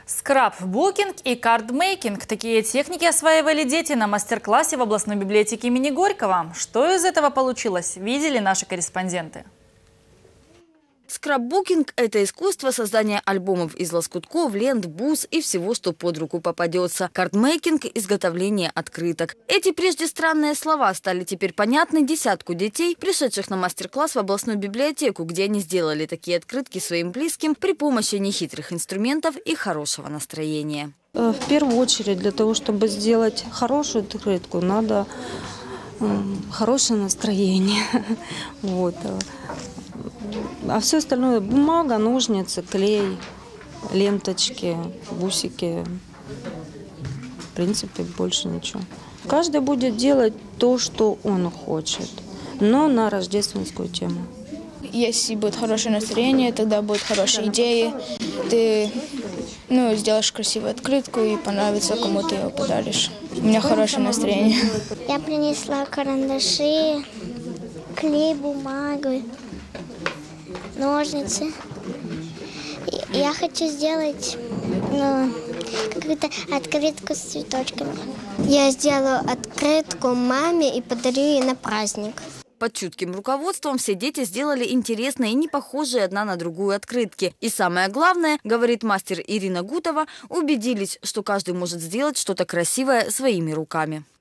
Скрапбукинг и кардмейкинг – такие техники осваивали дети на мастер-классе в областной библиотеке имени Горького. Что из этого получилось, видели наши корреспонденты. Скрапбукинг – это искусство создания альбомов из лоскутков, лент, бус и всего, что под руку попадется. Кардмейкинг – изготовление открыток. Эти прежде странные слова стали теперь понятны десятку детей, пришедших на мастер-класс в областную библиотеку, где они сделали такие открытки своим близким при помощи нехитрых инструментов и хорошего настроения. В первую очередь, для того, чтобы сделать хорошую открытку, надо хорошее настроение. Вот. А все остальное – бумага, ножницы, клей, ленточки, бусики. В принципе, больше ничего. Каждый будет делать то, что он хочет, но на рождественскую тему. Если будет хорошее настроение, тогда будут хорошие идеи. Ты сделаешь красивую открытку и понравится, кому ты ее подаришь. У меня хорошее настроение. Я принесла карандаши, клей, бумагу, ножницы. Я хочу сделать какую-то открытку с цветочками. Я сделаю открытку маме и подарю ей на праздник. Под чутким руководством все дети сделали интересные и не похожие одна на другую открытки. И самое главное, говорит мастер Ирина Гутова, убедились, что каждый может сделать что-то красивое своими руками.